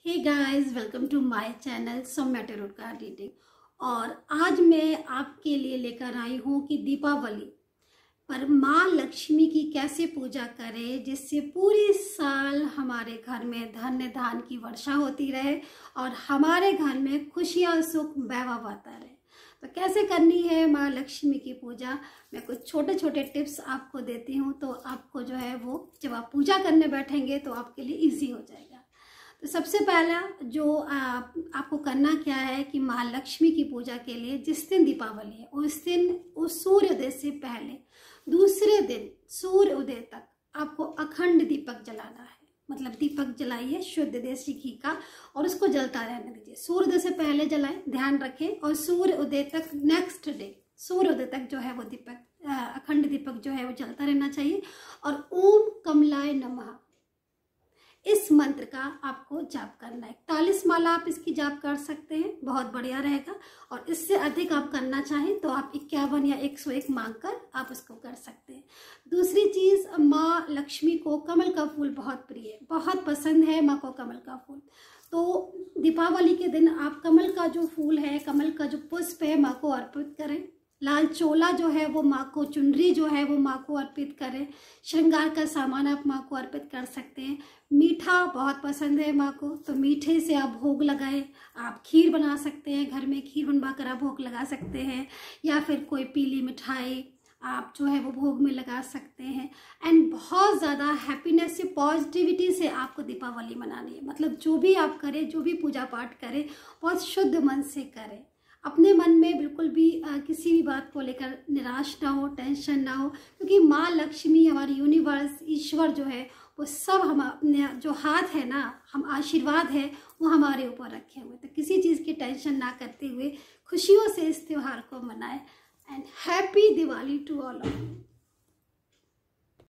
Hey guys, welcome to my channel Saumya tarot card reading. और आज मैं आपके लिए लेकर आई हूँ कि दीपावली पर माँ लक्ष्मी की कैसे पूजा करें जिससे पूरी साल हमारे घर में धन्य धान की वर्षा होती रहे और हमारे घर में खुशियाँ सुख वैभव आता रहे। तो कैसे करनी है माँ लक्ष्मी की पूजा, मैं कुछ छोटे छोटे टिप्स आपको देती हूँ। तो आपको जो है वो जब आप पूजा करने बैठेंगे तो आपके लिए इजी हो जाएगा। तो सबसे पहला जो आपको करना क्या है कि माँ लक्ष्मी की पूजा के लिए जिस दिन दीपावली है उस दिन उस सूर्योदय से पहले दूसरे दिन सूर्योदय तक आपको अखंड दीपक जलाना है। मतलब दीपक जलाइए शुद्ध देसी घी का और उसको जलता रहने दीजिए। सूर्योदय से पहले जलाएं, ध्यान रखें, और सूर्योदय तक नेक्स्ट डे सूर्योदय तक जो है वो दीपक अखंड दीपक जो है वो जलता रहना चाहिए। और ओम कमलाय नमः इस मंत्र का आपको जाप करना है। 41 माला आप इसकी जाप कर सकते हैं, बहुत बढ़िया रहेगा। और इससे अधिक आप करना चाहें तो आप 51 या 101 मांगकर आप उसको कर सकते हैं। दूसरी चीज़, माँ लक्ष्मी को कमल का फूल बहुत प्रिय है, बहुत पसंद है माँ को कमल का फूल। तो दीपावली के दिन आप कमल का जो फूल है, कमल का जो पुष्प है, माँ को अर्पित करें। लाल चोला जो है वो माँ को, चुनरी जो है वो माँ को अर्पित करें। श्रृंगार का सामान आप माँ को अर्पित कर सकते हैं। मीठा बहुत पसंद है माँ को, तो मीठे से आप भोग लगाएं। आप खीर बना सकते हैं, घर में खीर बनवाकर आप भोग लगा सकते हैं, या फिर कोई पीली मिठाई आप जो है वो भोग में लगा सकते हैं। एंड बहुत ज़्यादा हैप्पीनेस से, पॉजिटिविटी से आपको दीपावली मनानी है। मतलब जो भी आप करें, जो भी पूजा पाठ करें, बहुत शुद्ध मन से करें। अपने मन में बिल्कुल भी किसी भी बात को लेकर निराश ना हो, टेंशन ना हो, क्योंकि माँ लक्ष्मी, हमारी यूनिवर्स, ईश्वर जो है वो सब हम अपने जो हाथ है ना, हम आशीर्वाद है वो हमारे ऊपर रखे हुए। तो किसी चीज़ की टेंशन ना करते हुए खुशियों से इस त्यौहार को मनाएं। And happy Diwali to all of you.